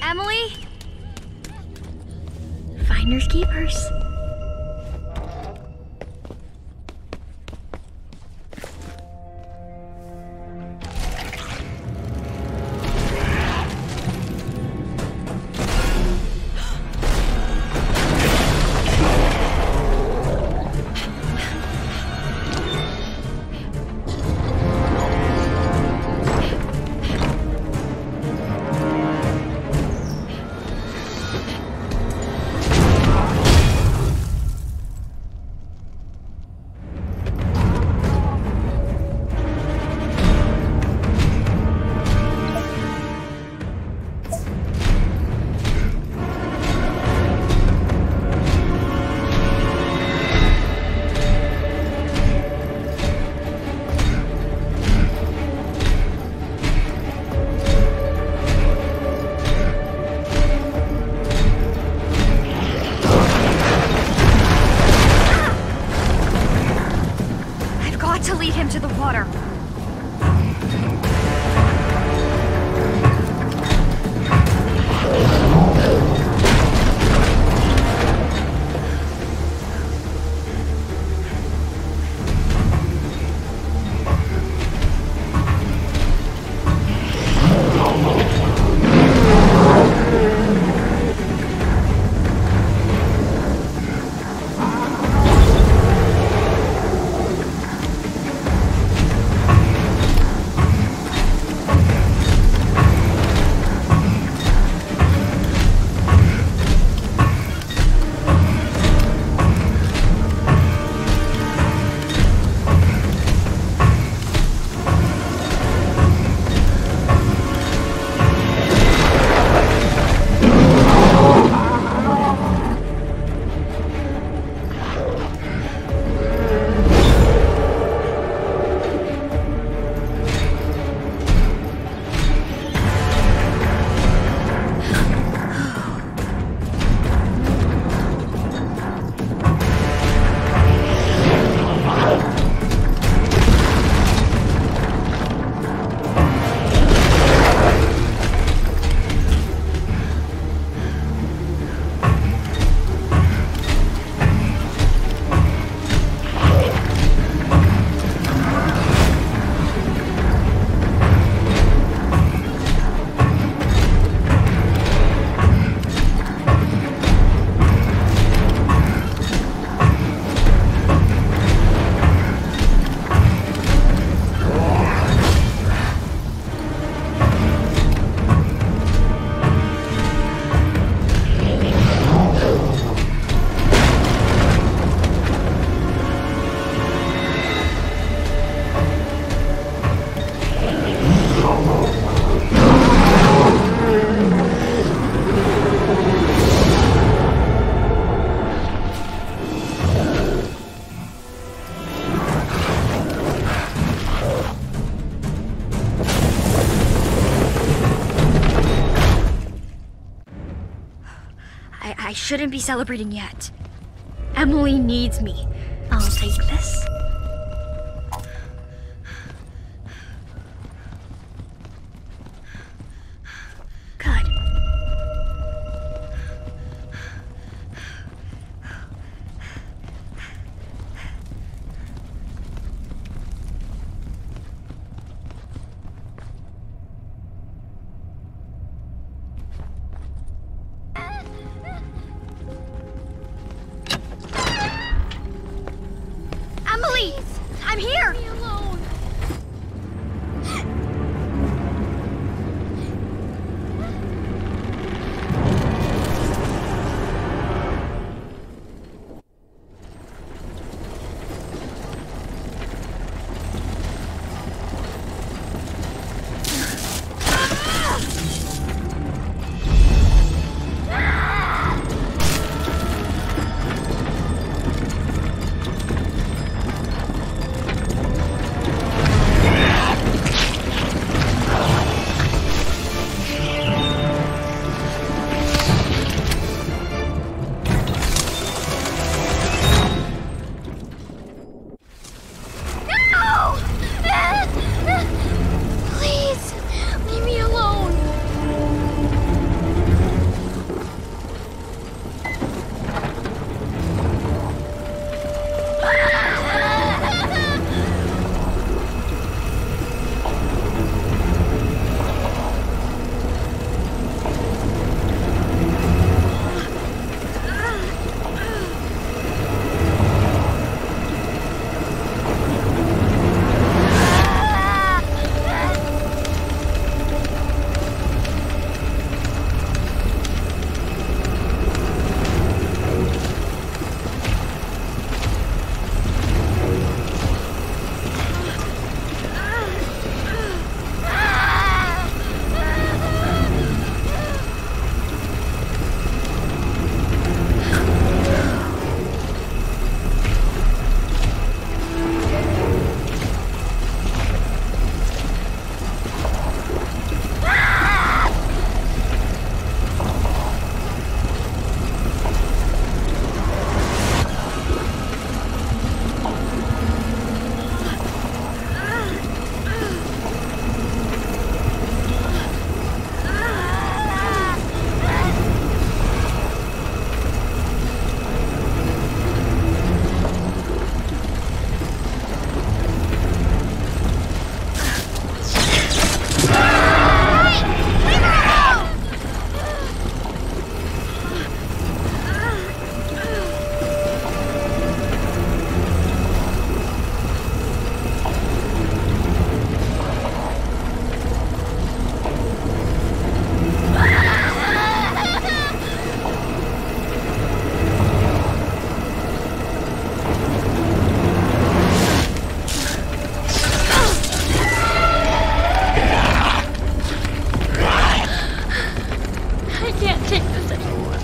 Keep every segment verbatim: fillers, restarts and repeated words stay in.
Emily? Finders keepers. To lead him to the water. I shouldn't be celebrating yet. Emily needs me. I'll take this. Good. Emily! I'm here! Leave me alone. I can't take this anymore.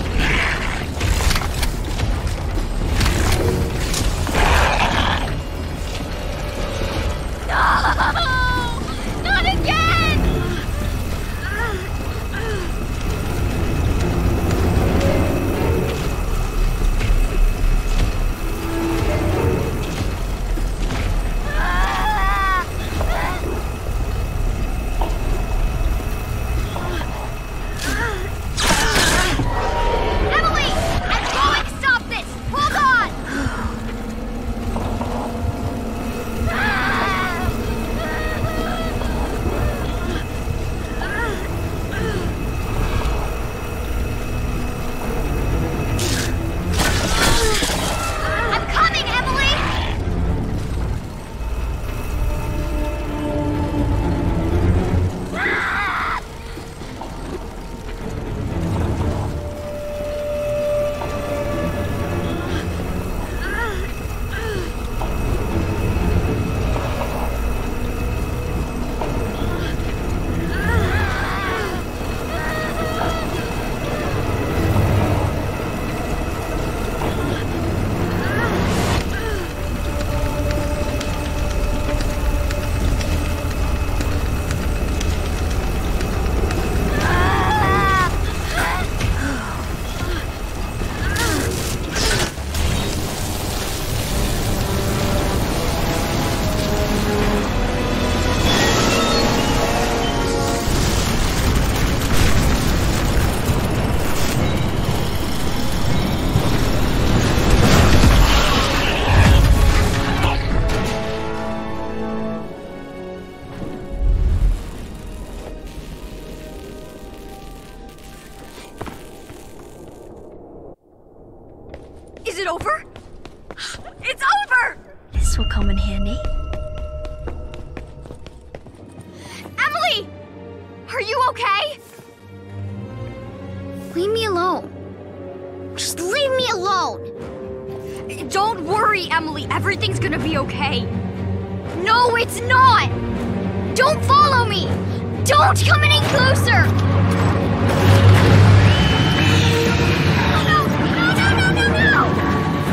No! Not again! Emily! I'm going to stop this! Hold on! I'm coming, Emily! Is it over? It's over! This will come in handy. Emily! Are you okay? Leave me alone. Just leave me alone. Don't worry, Emily. Everything's gonna be okay. No, it's not! Don't follow me! Don't come any closer! No, no, no, no, no, no!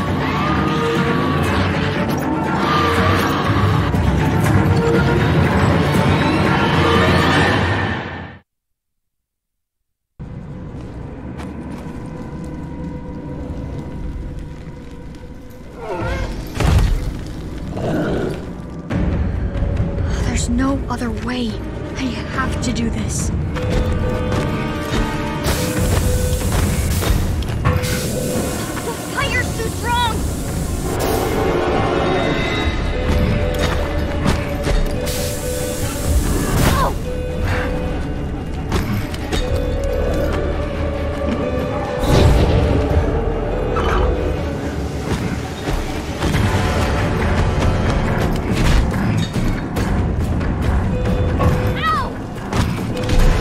There's no other way. I have to do this. The fire suit's wrong! Oh! Ow!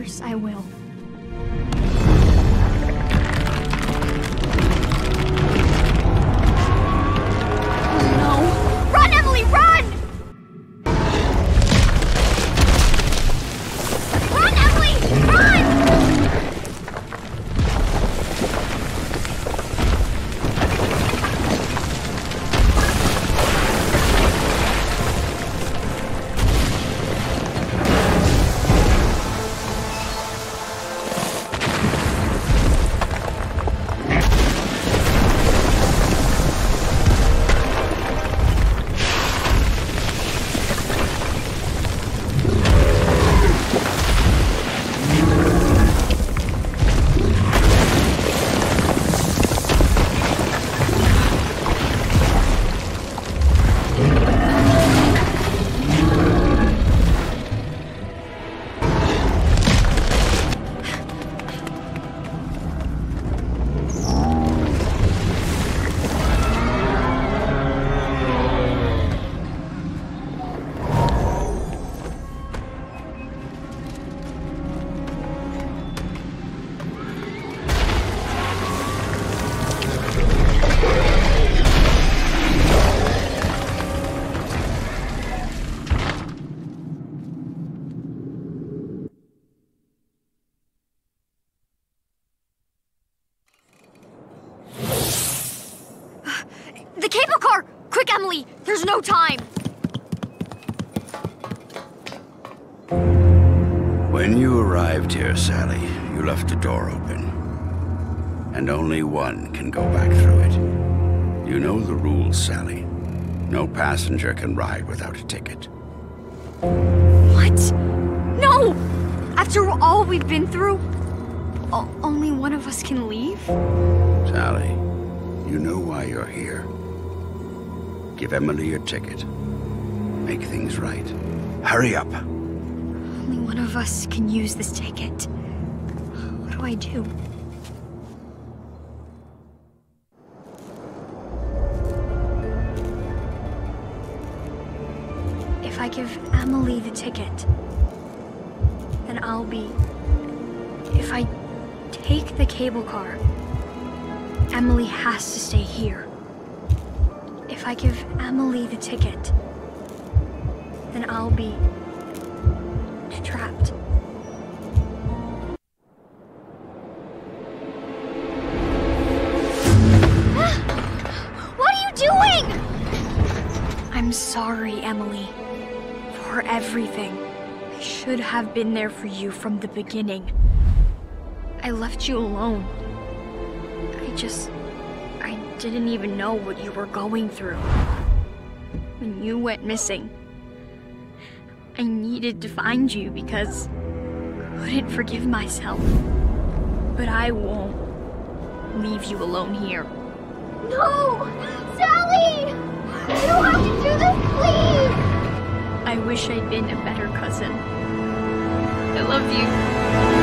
course I will. Oh no! Run, Emily, run! Run, Emily, run! The cable car! Quick, Emily! There's no time! When you arrived here, Sally, you left the door open. And only one can go back through it. You know the rules, Sally. No passenger can ride without a ticket. What? No! After all we've been through, o- only one of us can leave? Sally, you know why you're here. Give Emily your ticket. Make things right. Hurry up. Only one of us can use this ticket. What do I do? If I give Emily the ticket, then I'll be... If I take the cable car, Emily has to stay here. If I give Emily the ticket, then I'll be trapped. What are you doing? I'm sorry, Emily, for everything. I should have been there for you from the beginning. I left you alone. I just... I didn't even know what you were going through. When you went missing, I needed to find you because I couldn't forgive myself. But I won't leave you alone here. No! Sally! You don't have to do this, please! I wish I'd been a better cousin. I love you.